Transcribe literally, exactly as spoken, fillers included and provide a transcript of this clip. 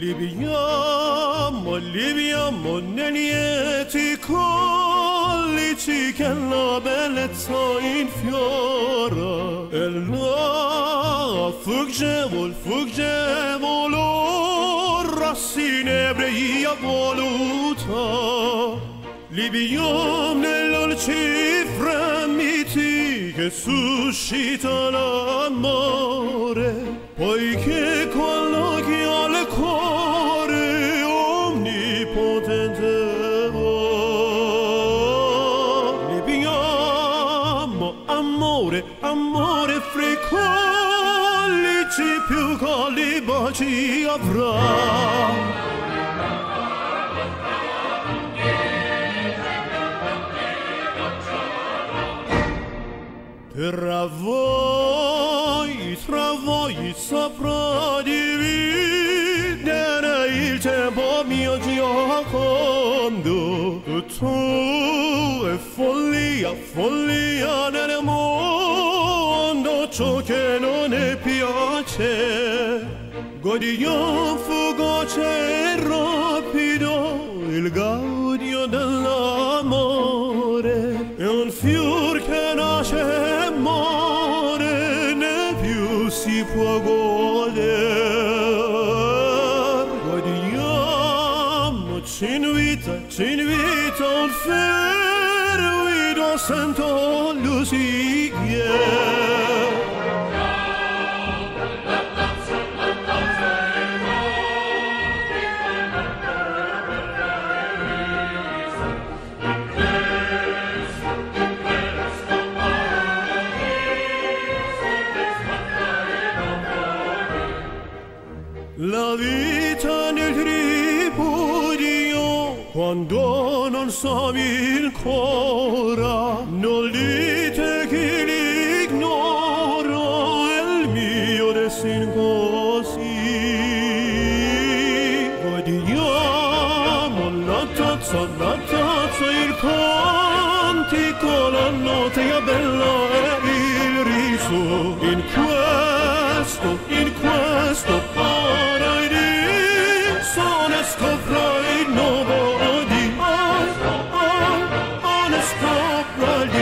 libiamo, libiamo negli eti collici che la bellezza infiora e la fuggevol, fuggevol ora s'inebria voluta libiamo nell'olci fremiti che suscita l'amore poiché quello che ha il cuore onnipotente libiamo amore, amore fricollici più calli baci avrà tra voi, tra voi saprà dividere il tempo mio giocondo tutto è follia, follia nel mondo ciò che non è piace godiamo fugace e rapido il gaudio dell'amore è un fior che nasce si può godere godiamoci in vita ci invita un fervido sento lusighe la vita nel tripudio quando non savi ancora non dite che l'ignoro è il mio destino così godiamo la tazza, la tazza il cantico la notte bella e il riso in questo, in questo honest of right nobody honest of right